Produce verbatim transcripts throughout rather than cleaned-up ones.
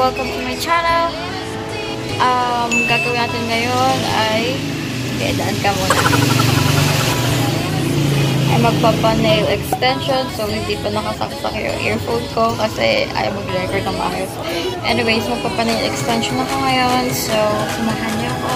welcome to my channel. Um, gagawin natin ngayon ay, okay, daan ka muna. Ay magpapa-nail extension. So, hindi pa nakasaksak yung earphone ko kasi ayaw mag-record ng maayos. Anyways, magpapa-nail extension ako ngayon. So, samahan niyo ako.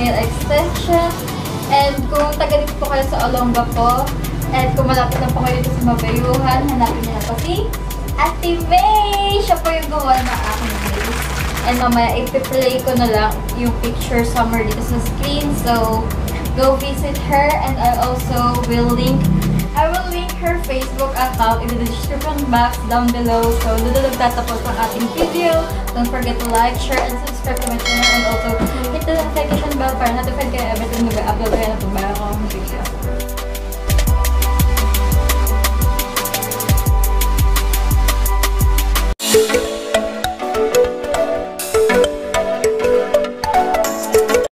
nail extension. And kung taga dito po kayo sa Olonga po, and kung malapit lang po kayo dito sa Mabayuhan, hanapin niyo na po si Ate May! Siya po yung gawa ng aking nails. And mamaya, ipi-play ko na lang yung picture somewhere dito sa screen. So, go visit her. And I also will link, I will link her Facebook account in the description box down below. So, doon na nagtatapos ang ating video. Don't forget to like, share, and subscribe to my channel. And also, hit the notification bell para notified kayo every time nag-upload kayo na pagbago akong video.